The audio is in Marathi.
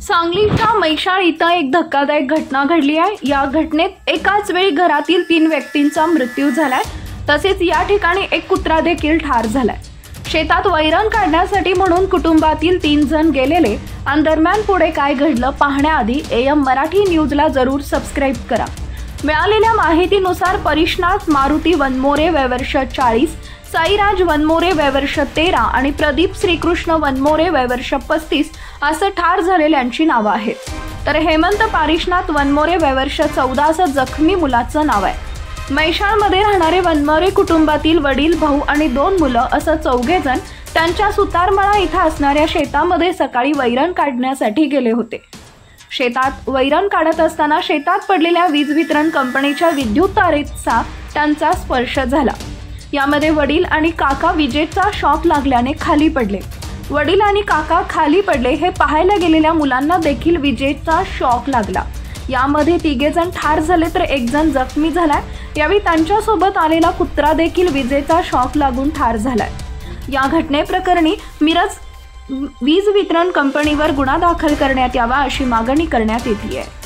सांगलीच्या मैशाळ इथं एक धक्कादायक घटना घडली आहे। या घटनेत एकाच वेळी घरातील 3 व्यक्तींचा मृत्यू झालाय, तसेच या ठिकाणी एक कुत्रा देखील ठार झालाय। शेतात वैरण काढण्यासाठी म्हणून कुटुंबातील 3 जण गेलेले आणि दरम्यान पुढे काय घडलं पाहण्याआधी AM मराठी न्यूजला जरूर सबस्क्राइब करा। मिळालेल्या माहितीनुसार परिश्नाथ मारुती वनमोरे वय वर्ष 40, साईराज वनमोरे वय वर्ष 13 आणि प्रदीप श्रीकृष्ण वनमोरे वय वर्ष 35 असं ठार झालेल्यांची नावं आहेत। तर हेमंत परिश्नाथ वनमोरे वय वर्ष 14 असं जखमी मुलाचं नाव आहे। मैशाळमध्ये राहणारे वनमोरे कुटुंबातील वडील, भाऊ आणि 2 मुलं असं 4 जण त्यांच्या सुतारमळा इथं असणाऱ्या शेतामध्ये सकाळी वैरण काढण्यासाठी गेले होते। शेतात वैरण काढत असताना शेतात पडलेल्या वीज वितरण कंपनीच्या विद्युत तारेचा त्यांचा स्पर्श झाला। यामध्ये वडील आणि काका विजेचा शॉक लागल्याने खाली पडले। वडील आणि काका खाली पडले हे पाहायला गेलेल्या मुलांना देखील विजेचा शॉक लागला। यामध्ये 3 जण ठार झाले तर 1 जण जखमी झालाय। यावेळी त्यांच्यासोबत आलेला कुत्रा देखील विजेचा शॉक लागून ठार झालाय। या घटनेप्रकरणी मिरज वीज वितरण कंपनीवर गुन्हा दाखल करण्यात यावा अशी मागणी करण्यात येते आहे।